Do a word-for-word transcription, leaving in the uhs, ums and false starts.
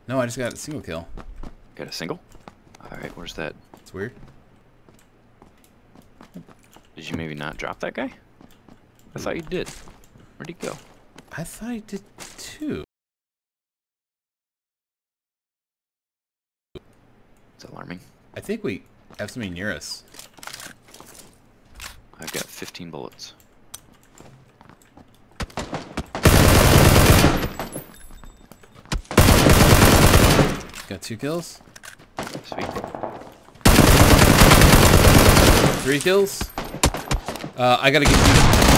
No, I just got a single kill. Got a single? Alright, where's that? It's weird. Did you maybe not drop that guy? I thought you did. Where'd he go? I thought I did too. It's alarming. I think we have somebody near us. I've got fifteen bullets. Got two kills. Sweet. Three kills. Uh, I gotta get you.